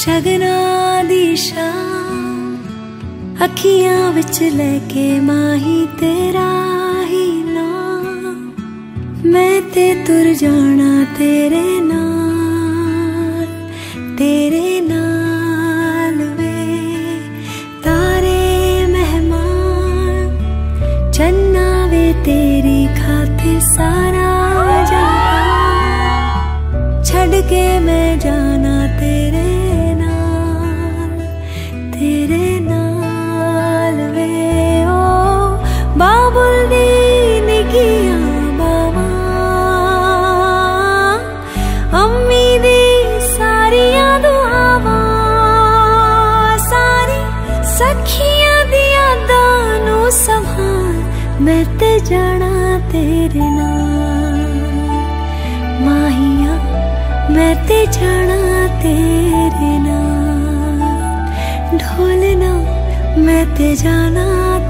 शगना दी शाम अखियां विच लेके माही तेरा ही नाम, मैं ते तुर जाना तेरे नाल वे। तारे मेहमान चन्ना वे तेरी खातिर सारा जहां, छड़ के मैं जाना तेरे नाल वे। ओ बाबुल दी निगियां बावा, अम्मी दी सारियां दुआवां, सारी सखियां दी यादां नू संभाल, मैं ते जाना तेरे नाल माहिया, मैं ते जाना तेरे नाल ढोलना, मैं ते जाना